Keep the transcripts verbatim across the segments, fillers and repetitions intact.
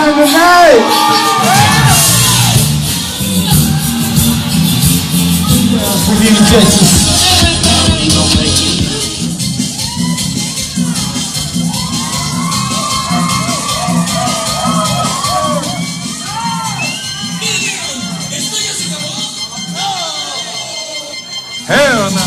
time tonight. Virginia Texas. Hell no.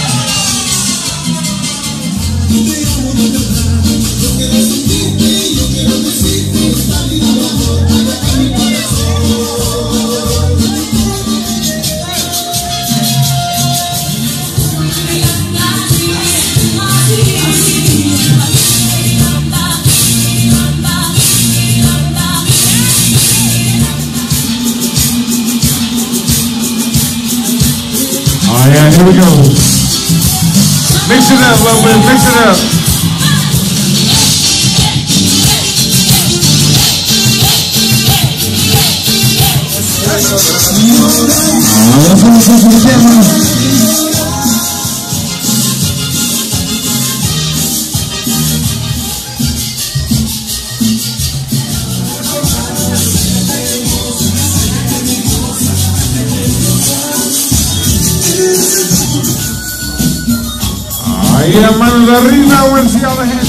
Oh yeah, here we go. Mix it up a little bit, mix it up. Ahí, hermanos, arriba, buen si a la gente.